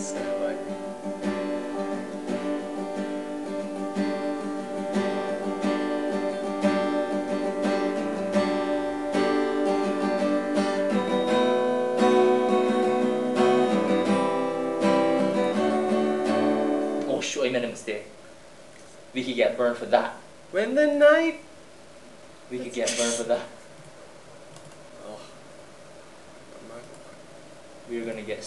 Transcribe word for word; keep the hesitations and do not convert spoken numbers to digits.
Sabag. Oh shoot, I made a mistake. We could get burned for that. When the night... We could get burned for that. Oh. We were gonna get